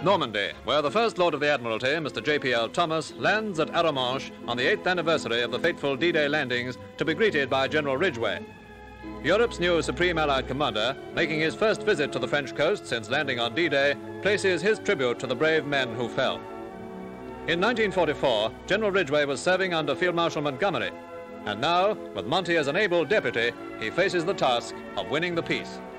Normandy, where the first Lord of the Admiralty, Mr. J.P.L. Thomas, lands at Arromanches on the 8th anniversary of the fateful D.Day landings to be greeted by General Ridgeway. Europe's new Supreme Allied Commander, making his first visit to the French coast since landing on D-Day, places his tribute to the brave men who fell. In 1944, General Ridgeway was serving under Field Marshal Montgomery, and now, with Monty as an able deputy, he faces the task of winning the peace.